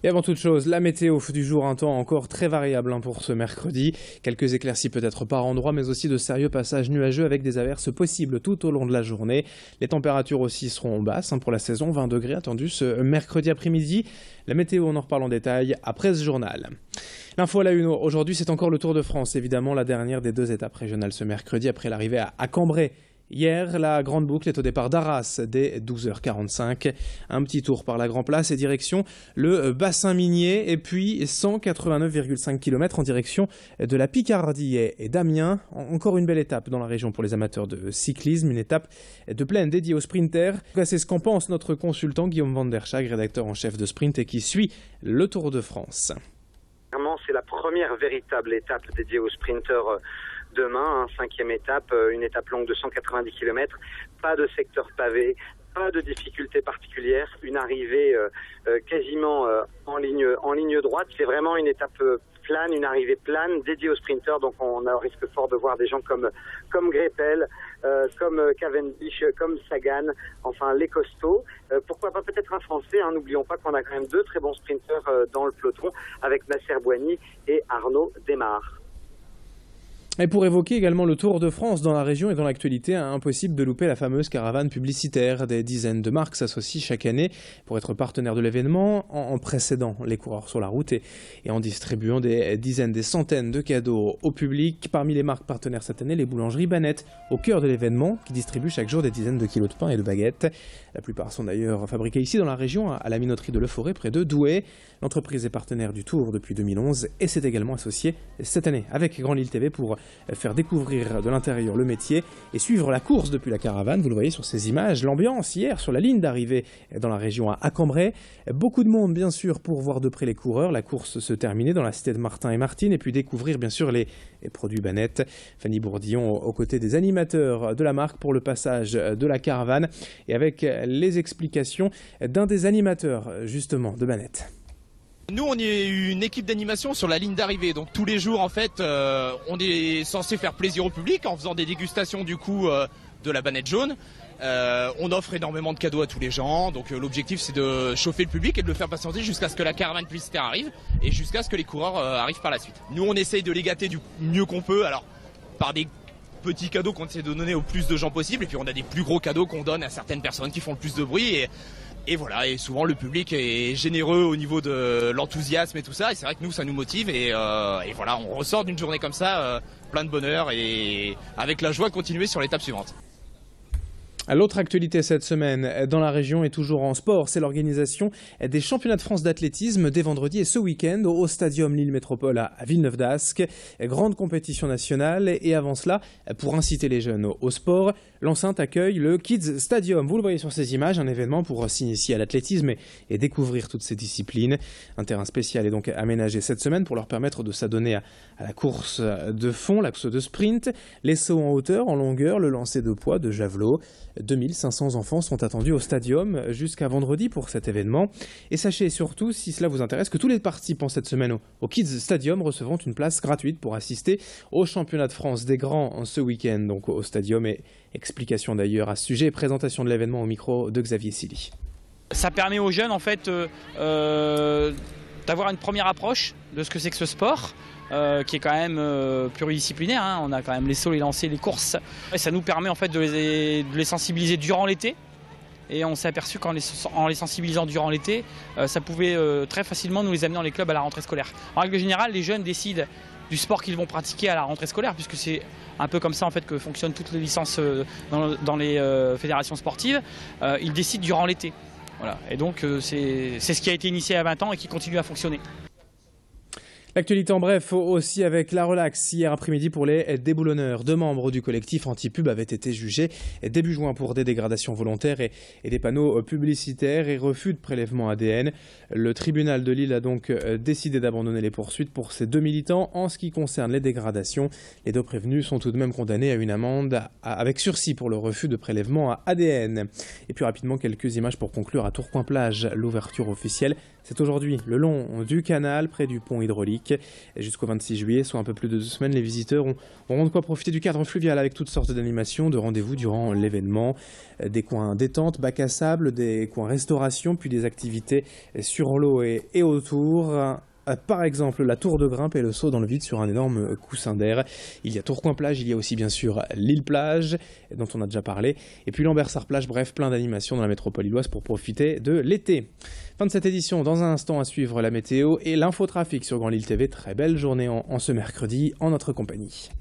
Et avant toute chose, la météo du jour, un temps encore très variable pour ce mercredi. Quelques éclaircies peut-être par endroit, mais aussi de sérieux passages nuageux avec des averses possibles tout au long de la journée. Les températures aussi seront basses pour la saison, 20 degrés attendus ce mercredi après-midi. La météo, on en reparle en détail après ce journal. L'info à la une aujourd'hui, c'est encore le Tour de France, évidemment la dernière des deux étapes régionales ce mercredi après l'arrivée à Cambrai. Hier, la grande boucle est au départ d'Arras dès 12h45. Un petit tour par la Grand Place et direction le bassin minier et puis 189,5 km en direction de la Picardie et d'Amiens. Encore une belle étape dans la région pour les amateurs de cyclisme, une étape de plaine dédiée aux sprinters. C'est ce qu'en pense notre consultant Guillaume Van der Schag, rédacteur en chef de Sprint et qui suit le Tour de France. C'est la première véritable étape dédiée aux sprinters demain, cinquième étape, une étape longue de 190 km, pas de secteur pavé, pas de difficultés particulières, une arrivée quasiment en ligne droite. C'est vraiment une étape plane, une arrivée plane dédiée aux sprinters, donc on a risque fort de voir des gens comme Greipel, comme Cavendish, comme Sagan, enfin les costauds. Pourquoi pas peut-être un Français, n'oublions pas qu'on a quand même deux très bons sprinters dans le peloton avec Nasser Bouhanni et Arnaud Démare. Et pour évoquer également le Tour de France dans la région et dans l'actualité, impossible de louper la fameuse caravane publicitaire. Des dizaines de marques s'associent chaque année pour être partenaires de l'événement en précédant les coureurs sur la route et en distribuant des dizaines, des centaines de cadeaux au public. Parmi les marques partenaires cette année, les boulangeries Banette, au cœur de l'événement, qui distribuent chaque jour des dizaines de kilos de pain et de baguettes. La plupart sont d'ailleurs fabriqués ici dans la région, à la minoterie de Le Forêt, près de Douai. L'entreprise est partenaire du Tour depuis 2011 et s'est également associée cette année avec Grand Lille TV pour faire découvrir de l'intérieur le métier et suivre la course depuis la caravane. Vous le voyez sur ces images, l'ambiance hier sur la ligne d'arrivée dans la région à Cambrai. Beaucoup de monde bien sûr pour voir de près les coureurs. La course se terminait dans la cité de Martin et Martine et puis découvrir bien sûr les produits Banette. Fanny Bourdillon aux côtés des animateurs de la marque pour le passage de la caravane et avec les explications d'un des animateurs justement de Banette. Nous, on est une équipe d'animation sur la ligne d'arrivée. Donc tous les jours, en fait, on est censé faire plaisir au public en faisant des dégustations du coup de la banette jaune. On offre énormément de cadeaux à tous les gens. Donc l'objectif, c'est de chauffer le public et de le faire patienter jusqu'à ce que la caravane publicitaire arrive et jusqu'à ce que les coureurs arrivent par la suite. Nous, on essaye de les gâter du mieux qu'on peut. Alors par des petits cadeaux qu'on essaie de donner au plus de gens possible. Et puis on a des plus gros cadeaux qu'on donne à certaines personnes qui font le plus de bruit. Et voilà, et souvent le public est généreux au niveau de l'enthousiasme et tout ça, et c'est vrai que nous ça nous motive et voilà, on ressort d'une journée comme ça, plein de bonheur et avec la joie de continuer sur l'étape suivante. L'autre actualité cette semaine dans la région et toujours en sport, c'est l'organisation des championnats de France d'athlétisme dès vendredi et ce week-end au Stadium Lille Métropole à Villeneuve-d'Ascq. Grande compétition nationale et avant cela, pour inciter les jeunes au sport, l'enceinte accueille le Kids Stadium. Vous le voyez sur ces images, un événement pour s'initier à l'athlétisme et découvrir toutes ces disciplines. Un terrain spécial est donc aménagé cette semaine pour leur permettre de s'adonner à la course de fond, la course de sprint, les sauts en hauteur, en longueur, le lancer de poids, de javelot. 2500 enfants sont attendus au stadium jusqu'à vendredi pour cet événement. Et sachez surtout, si cela vous intéresse, que tous les participants cette semaine au Kids Stadium recevront une place gratuite pour assister au championnat de France des grands ce week-end, donc au stadium. Et explication d'ailleurs à ce sujet et présentation de l'événement au micro de Xavier Silly. Ça permet aux jeunes en fait d'avoir une première approche de ce que c'est que ce sport. Qui est quand même pluridisciplinaire, On a quand même les sauts, les lancers, les courses. Et ça nous permet en fait de les sensibiliser durant l'été. Et on s'est aperçu qu'en les sensibilisant durant l'été, ça pouvait très facilement nous les amener dans les clubs à la rentrée scolaire. En règle générale, les jeunes décident du sport qu'ils vont pratiquer à la rentrée scolaire, puisque c'est un peu comme ça en fait que fonctionnent toutes les licences dans les fédérations sportives. Ils décident durant l'été. Voilà. Et donc c'est ce qui a été initié à 20 ans et qui continue à fonctionner. L'actualité en bref aussi avec la relaxe hier après-midi pour les déboulonneurs. 2 membres du collectif anti-pub avaient été jugés début juin pour des dégradations volontaires et des panneaux publicitaires et refus de prélèvement ADN. Le tribunal de Lille a donc décidé d'abandonner les poursuites pour ces 2 militants. En ce qui concerne les dégradations, les 2 prévenus sont tout de même condamnés à une amende avec sursis pour le refus de prélèvement à ADN. Et puis rapidement quelques images pour conclure à Tourcoing-Plage. L'ouverture officielle C'est aujourd'hui le long du canal, près du pont hydraulique. Jusqu'au 26 juillet, soit un peu plus de 2 semaines, les visiteurs auront de quoi profiter du cadre fluvial avec toutes sortes d'animations, de rendez-vous durant l'événement. Des coins détente, bac à sable, des coins restauration, puis des activités sur l'eau et autour. Par exemple, la tour de grimpe et le saut dans le vide sur un énorme coussin d'air. Il y a Tourcoing-Plage, il y a aussi bien sûr l'île-Plage, dont on a déjà parlé, et puis Lambersart-Plage, bref, plein d'animations dans la métropole illoise pour profiter de l'été. Fin de cette édition, dans un instant à suivre la météo et l'infotrafic sur Grand Lille TV. Très belle journée en ce mercredi en notre compagnie.